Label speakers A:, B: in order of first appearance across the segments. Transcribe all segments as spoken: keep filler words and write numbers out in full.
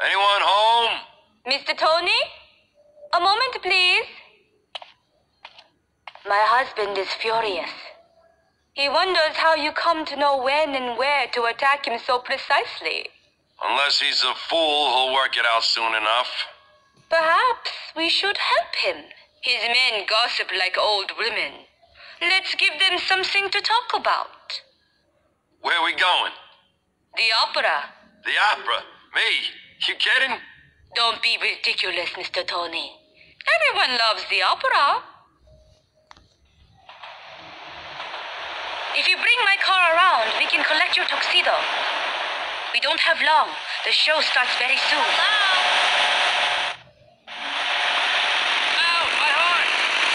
A: Anyone home?
B: Mister Tony? A moment, please. My husband is furious. He wonders how you come to know when and where to attack him so precisely.
A: Unless he's a fool, he'll work it out soon enough.
B: Perhaps we should help him. His men gossip like old women. Let's give them something to talk about.
A: Where are we going?
B: The opera.
A: The opera? Me? You kidding?
B: Don't be ridiculous, Mister Tony. Everyone loves the opera. If you bring my car around, we can collect your tuxedo. We don't have long. The show starts very soon. Hello?
A: Ow, my heart!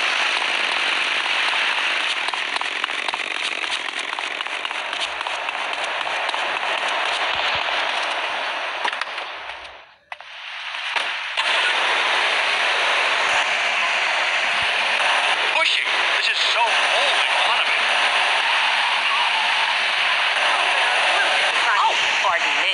A: Pushing. This is so old and fun of it.
B: Oh, pardon me.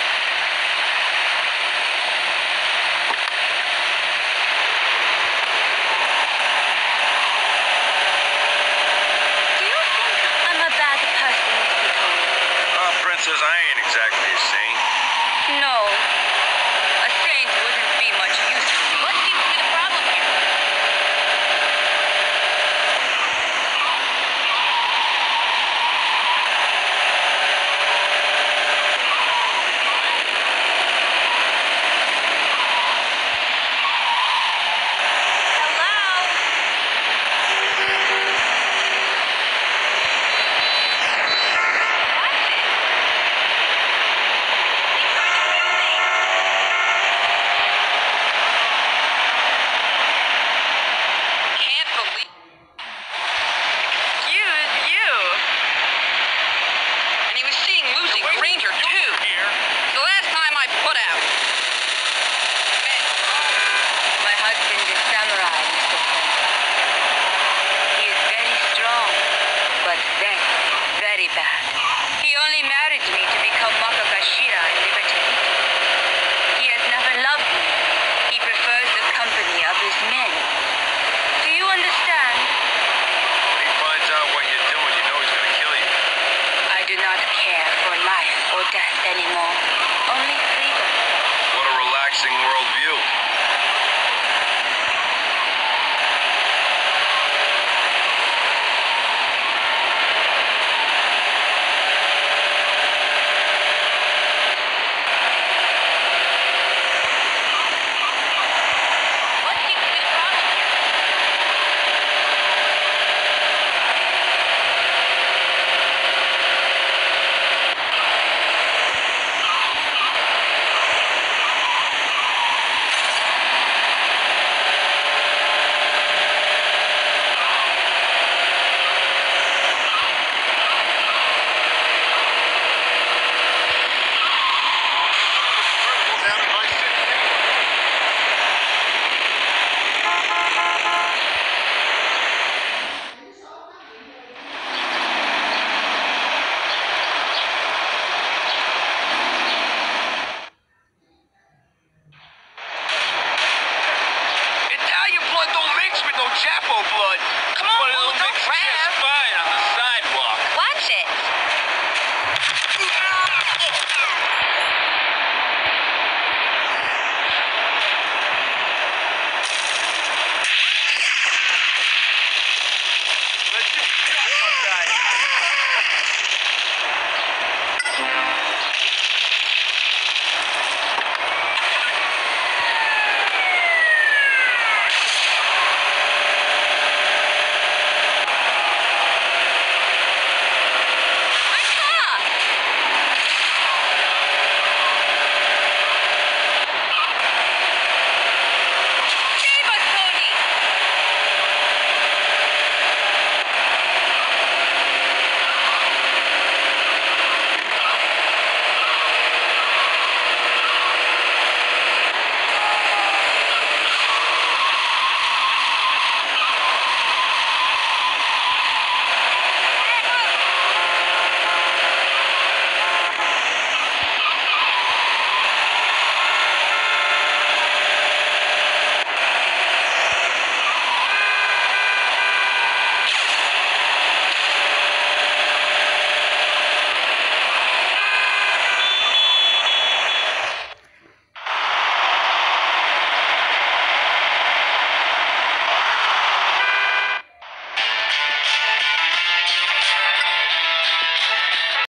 B: Do you think I'm a bad person, Mister Tony?
A: Oh, Princess, I ain't exactly a saint.
B: No. A saint wouldn't be much use to me. What seems to be the problem here? Can't believe. Excuse you.
C: And he was seeing Lucy Granger, too.
A: Here.
C: The last time I put out. Man,
B: My husband is samurai, Mister Tony. He is very strong, but very, very bad. He only married me to become Makagashira in Liberty. He has never loved me. He prefers the company of his men. Do you understand?
A: When he finds out what you're doing, you know he's gonna kill you.
B: I do not care for life or death anymore. Only freedom.
A: What a relaxing worldview.
B: What seems to be the problem here?
A: Italian blood don't mix with no Chapo blood.
C: come on,
A: But
C: Lou,
A: it'll
C: don't
A: mix
C: grab.